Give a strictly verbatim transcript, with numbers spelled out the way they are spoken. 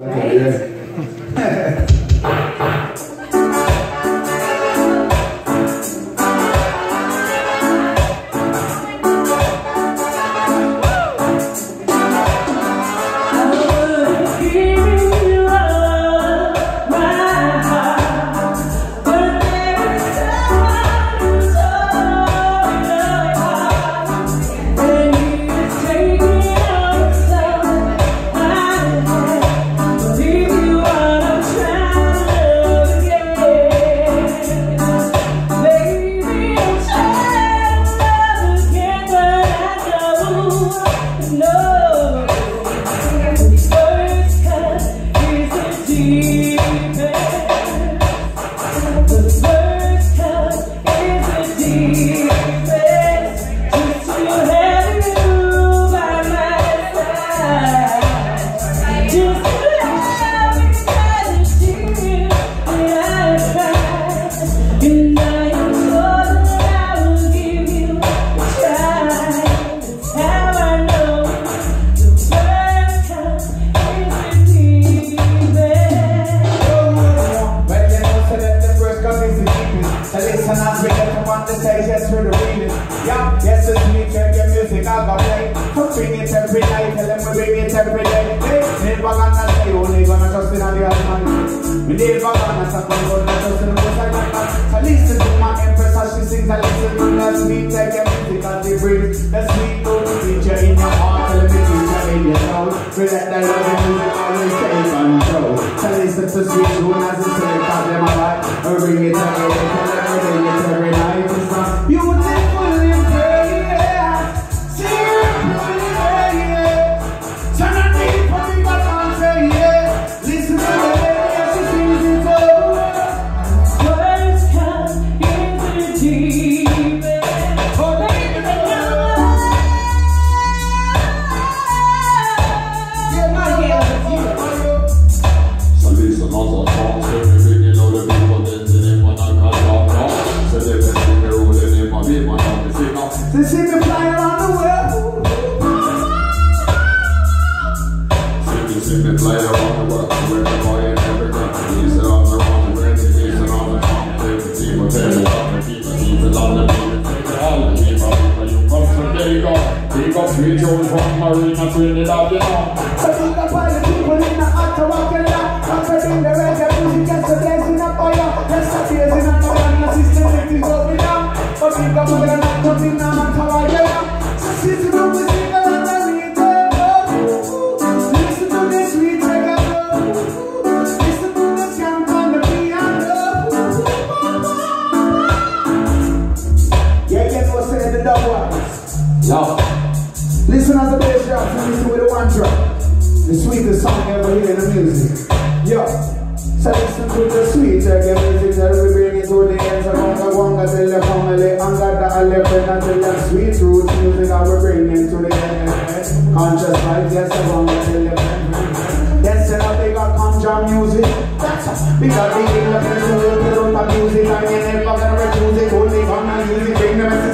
Right? Yes, it's me, check your music, I'll go play. So bring it every night, tell them we bring it every day. Hey, never gonna say, only gonna trust in all the other man. We never gonna stop and go to trust in the most I got. So listen to my empress as she sings, I listen to the sweet, check your music, and they bring the sweet to the teacher in your heart, tell them the teacher in your soul. We let the love and music always take control. So listen to sweet tune as it's say, cause them alright. We bring it every day, tell them we bring it every night. It's not beautiful. They see me fly around the world. See me, see me fly around the world. Where the boy and everything. He's on the wrong way. He's on the wrong way. People tell me all the people. People on the people. All the people. You come from there, you go. You go sweet Jones from Marina, Trinidad, you know. So think about the people in the Ottawa, Canada. I'm putting the reggae music and the dance in the fire. There's a tears in the fire and the system is going down. But think about the night coming down. Yo, listen as the bass drop and listen with the one drop. The sweetest song ever heard in the music. Yo, so listen to the sweet reggae music that we bring it to the ends of Wonga Wonga till the family and got the elephant until the sweet roots music that we bring into the end. Conscious vibes, yes, the Wonga till the end. Yes, and now they got conjure music. That's a big up the English, the music, and you never gonna refuse it. Only gonna use it, bring the message.